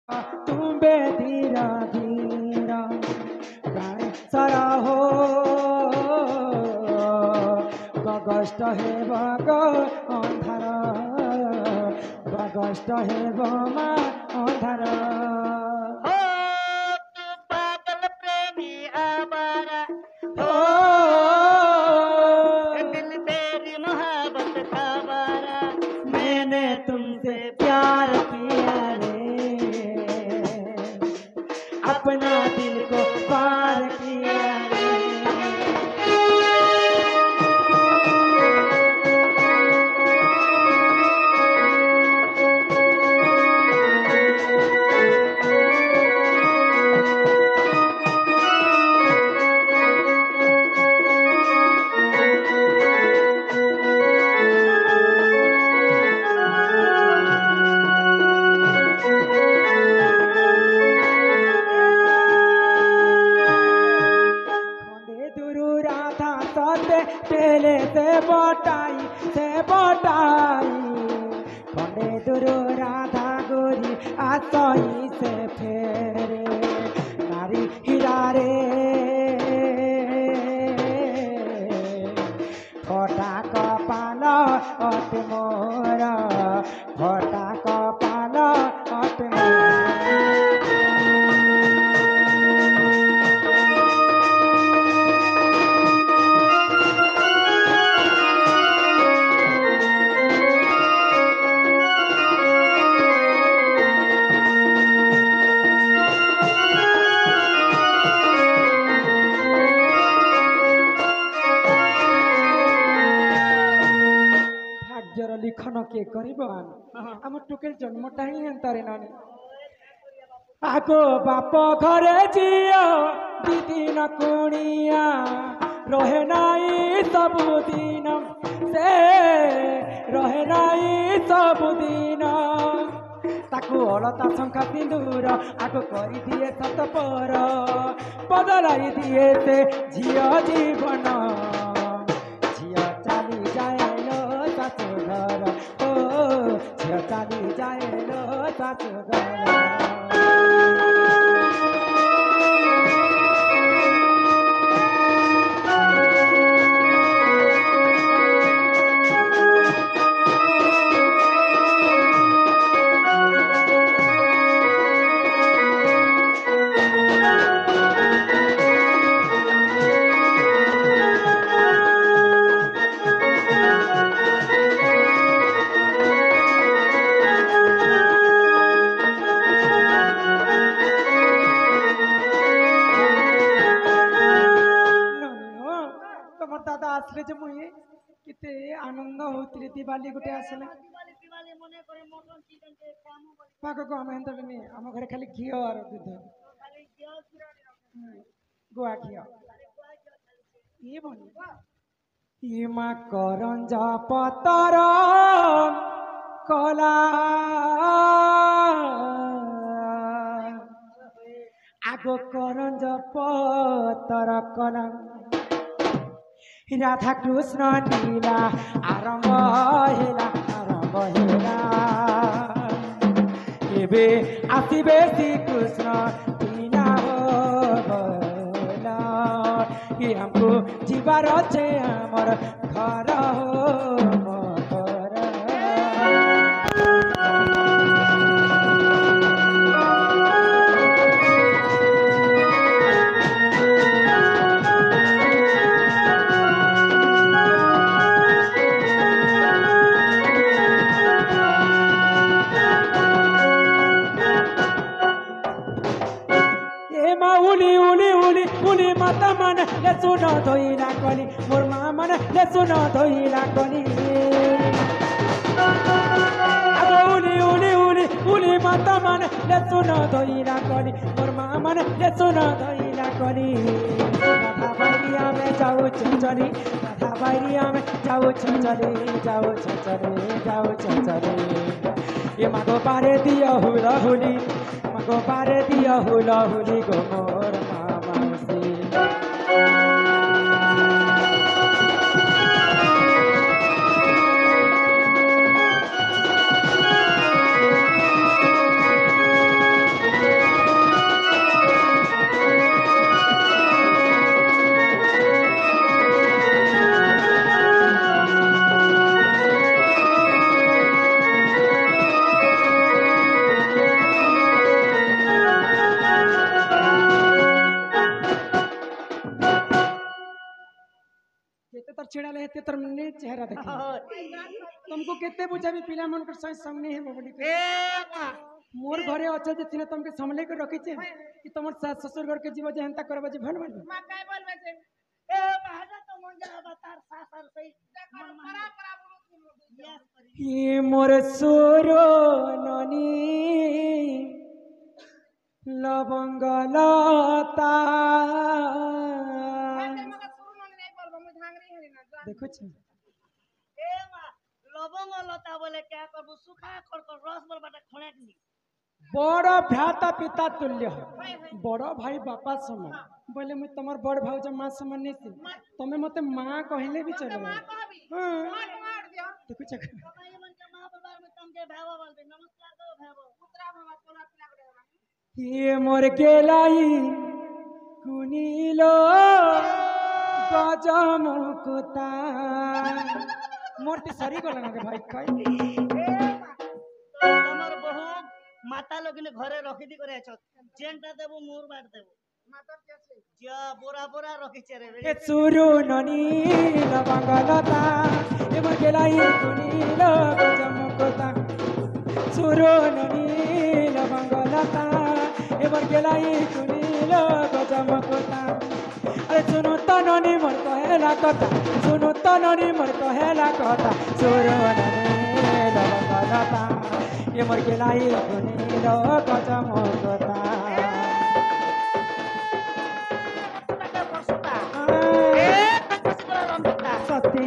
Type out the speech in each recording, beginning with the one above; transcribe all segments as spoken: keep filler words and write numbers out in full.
तुम्बे धीरा धीरा प्राण सारा हो गगस्ट हे बग अंधार गगस्ट हे बमा अंधार अपना दिल को पार किया तेले से बोटाई से बोटाई खंडे दुरु राधा गोरी आसई से फेरे नारी हीरा रे फटा कपाल अट मोर फटा कपाल अट लिखन के करिब आम टुकेल जन्मटा ही हेन्तारे नानी आगो बाप घरे जियो दीदी न कुणिया रहे नाई सबुदिन से रहे नाई सबुदिन ताकू अलता शंखा सिंदूर आगो करी दिए सत पर बदलाई दिए से झियो जीवन झियो चली जाए सासुघर ओ झियो चली जाए लो सासुघर आसले जे मुई किते आनंद होतले दिवाली गुटे आसले पाक को हम हेंता बनी हम घरे खाली घी और दूध खाली घी और गोवा घी ये बनी ये मा करंजा पतर कला आगो करंजा पतर कला राधा कृष्ण लीला आरंभ हेला आरंभ हेला एबे आसिबे श्री कृष्ण लीला होला ये हमको जीवार छे हमर घर हो उली उली उली उली माता मन ले सुनो धोइला कली मोर माँ मन ले सुनो धोइला कली उली उली उली उली माता मन ले सुनो धोइला कली मोर माँ मन ले सुनो धोइला कली राधा बाइरिया में जाओ चंचली राधा बाइरिया में जाओ चंचली जाओ चंचली जाओ चंचली ये मागो पारे दिया हुला हुली मागो पारे दिया हुला हुली गो मोर मामा से केते तर ने चेहरा देखी तुमको केते बुझा भी पिला मन कर सही संग नहीं है बबली ए मां मोर घरे अच्छा जे थिने तुमके संभले के रखी छे कि तुमर सास ससुर घर के जीव जे हंता करबा जे भन भन मां काय बोलबे छे ए महाजा तो मन जा बतार सासर सही परा परा बोलो ये मोर सोरो ननी लवंग लता देखो छे ए मां लवंग लता बोले क्या करबो सुखा कर कर रस बोल बाटा खणे नी बड़ भ्राता पिता तुल्य बड़ भाई बापा समान बोले मुझ तमर बड़ भाउज मां समान नहीं थी तमे मते मां कहले भी चलो हां देखो छे ये मन के मां बाबा में तुम के भावा बोलते नमस्कार दो भावा पुत्रा मामा कोला पिला के ये मोर गेलाई कुनीलो गजमुकुता मोरती सरी गला ना भाई कई तमर बहु माता लोगिने घरे रखी दी करे छ जेनटा देबो मोर बाट देबो माता के छे जा बोरा बोरा रखी छे रे ए सुरु ननी लवंगलता ए मोर गेलाई कुनीलो गजमुकुता सुरु ननी लवंगलता ए मोर गेलाई कुनीलो गजमुकुता अरे सुनो तो ननी मोर कहेला कथा सुनो तो ननी मोर कहेला कथा सुरु ननी लवंगलता ए मोर गेलाई कुनीलो गजमुकुता सती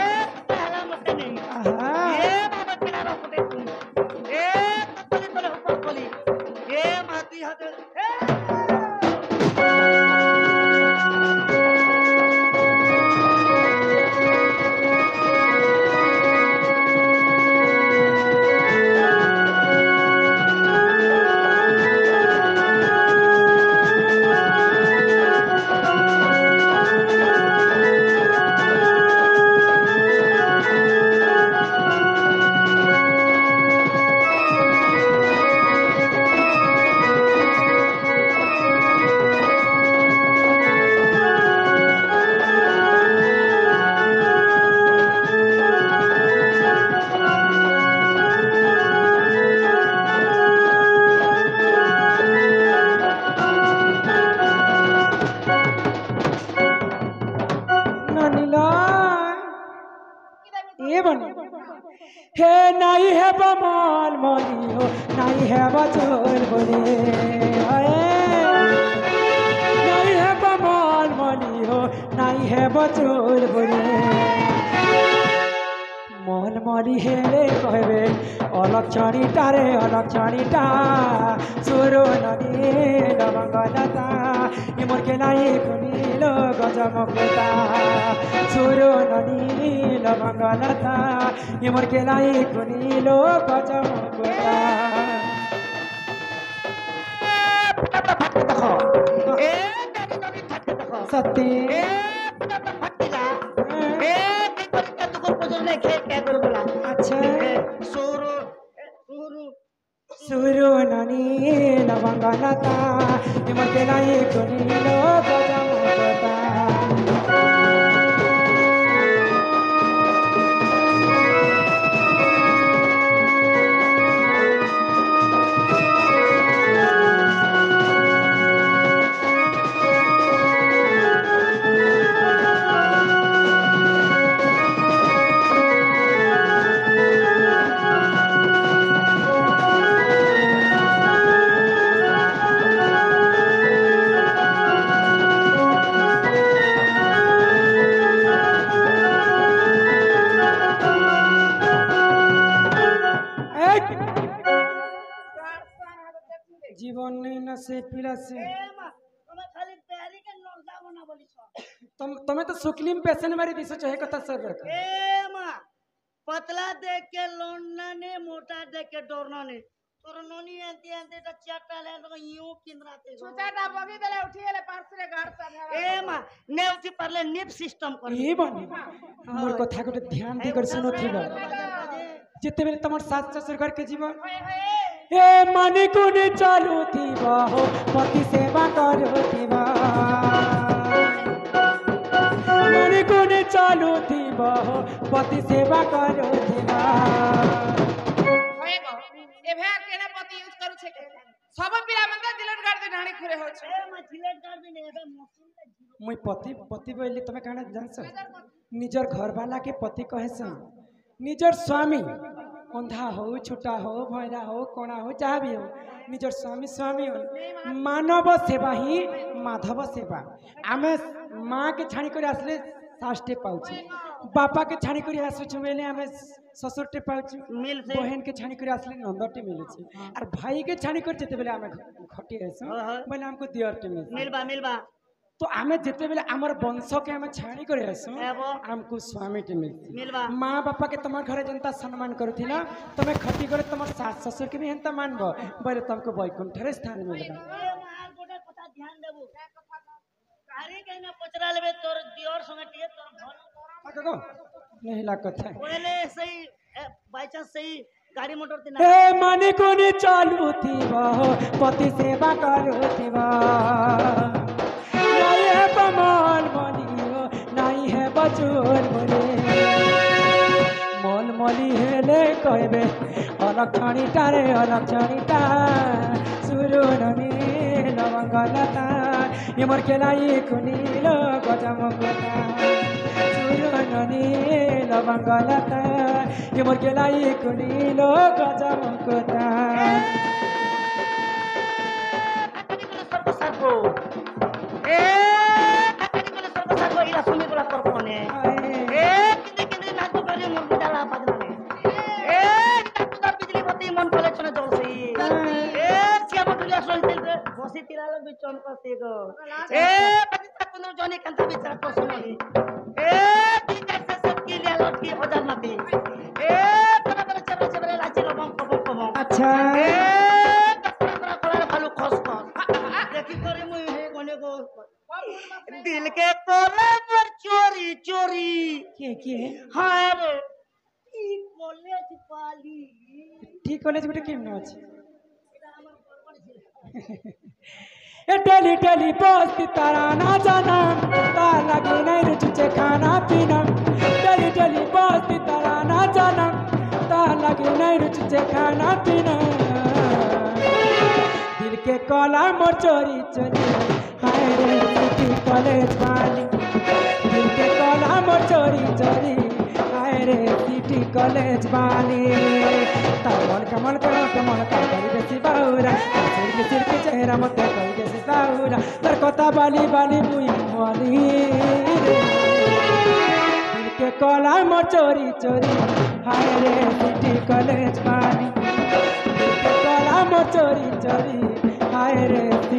हे नहीं है बमाल मोली हो नहीं है बचोल बोले नहीं है बमाल मोली हो नहीं है बचोल बोले मोल मोली हेले कहबे अलक्षणी टारे अलक्षणी टा सुरो नदी लवंगलता ये मोर के लाई कुनीलो गजमुकुता सुरो नदी लवंगलता ये मोर के लाई कुनीलो गजमुकुता ए नदी नदी फटके देखो सती ए फटकेला ए देखो तुको पजर ने खेत क्या कर बोला अच्छा सोरो सोरो सुरो ननी लवंगलता ये मोर के लाई कुनीलो गजमुकुता जीवन नहीं न से पीला से तुम्हें खाली तैयारी के नौजा बना बोली छ तुम तुम्हें तो सुकलीम पेशन मारी दिसो चाहे कथा सर रख ए मां पतला देख के लोना ने मोटा देख के डरना ने तोर नोनी एंती एंती तो चाटा ले तो यूं किंद्राते छोटा बगी देले उठिएले पार्सरे घर सा ए मां ने उठी परले निप सिस्टम कर ये बनी मोर कथा को ध्यान दी कर सुनो थी जिते बेले तमर सास ससुर घर के जीवन ए मानी कोने चालू थी हो पति सेवा करो थी मानी कोने चालू थी ଥିବ ପତି ସେବା କରୁଥିବ होए गो ए भेर केना पति यूज करू छे के सब पिला मन दिलन गाड़ दे ढाणी खुरे हो छे ए मैं जिलेट कर भी नहीं है मशीन का जीरो मुई पति पति बोली तुम्हें कहना जानस निजर घर वाला के पति कहेस निजर स्वामी अंधा हो छोटा हो भैरा हो कोणा हो जहाँ भी हो निजर स्वामी स्वामी हो मानव सेवा ही माधव सेवा आमे माँ के छाणी कर आसले साष्टे पाउछ बापा के छाणी कर आसुछु बेले आमे ससुरटे पाउछ मिल से बहन के छाणी कर आसले नंदटे मिले छे और भाई के छाणी कर जेते बेले आमे खटी आसु बेले हमको दियरटे मिले मिलबा मिलबा तो आमे जेते बेले हमर वंश के आमे छाणी कर आसु एबो हमको स्वामी टे मिलती मिलबा माँ बापा के तुम्हार घरे जनता सम्मान करुथिला तुम्हें खटी करे तुम्हार सास ससुर के भी हेंता मानबो बोले तुमको वैकुंठ रे स्थान मिलेगा ए मार गोटा कथा ध्यान देबो कारी कहना पचरा लेबे तोर दियोर संगे टिए तोर घर आगो नहीं ला कथा पहले सही बाय चांस सही गाड़ी मोटर तिना ए माने कोनी चालू थीबा पति सेवा करुथिबा नहीं है बमल मलियो नहीं है बचोर बोले मन मली हेले कहबे अलग छाणीटा रे अलग छाणीटा सुरुननी लवंगलता इमर केलाई कुनीलो गजमगता सुरुननी लवंगलता इमर केलाई कुनीलो गजमगता सरको सरको ए काकड़ी कोले सरको सरको इला सुनी कोला सरको ने ए किंदे किंदे नाचो करे मोर बिटाला पादने ए ताकुदा बिजली बत्ती मन कोले चने जलसी ए सिया बटुलिया सोइतिल रे बसी तिरालो बिचन कसे गो ए पति ताकुनो जने कांता बिचार कोसमनी ए बिचार से सब की ले लटकी हजार मती ए परा परा चबरे चबरे लाची लबम कबम कबम अच्छा ए कपड़ा कपड़ा भालू खस खस देखी करे मुई हे गने को दिल के कोले पर चोरी चोरी के के हाय रे ई कॉलेज पाली ठीक कॉलेज बेटा केम ना अछि ए डेली डेली बस्ती तारा ना जाना ता लगे नहीं रुचे खाना पीना डेली डेली बस्ती तारा ना जाना ता लगे नहीं रुचे खाना पीना दिल के कला मोर चोरी चोरी हाय रे सिटी कॉलेज वाली दिल के कला मोर चोरी चोरी हाय रे सिटी कॉलेज वाली तमन कमन करो कमन का करी बेसी बाउरा सिर के सिर के चेहरा मत करी बेसी साउरा तर कथा बाली बाली मुई मोली दिल के कला मोर चोरी चोरी हाय रे सिटी कॉलेज वाली दिल के कला मोर चोरी चोरी हाय रे